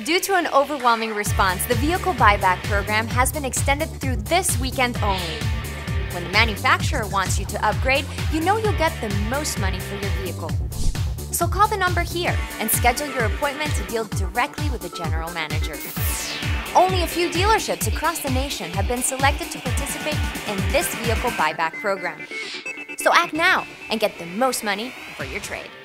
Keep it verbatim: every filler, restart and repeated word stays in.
Due to an overwhelming response, the vehicle buyback program has been extended through this weekend only. When the manufacturer wants you to upgrade, you know you'll get the most money for your vehicle. So call the number here and schedule your appointment to deal directly with the general manager. Only a few dealerships across the nation have been selected to participate in this vehicle buyback program. So act now and get the most money for your trade.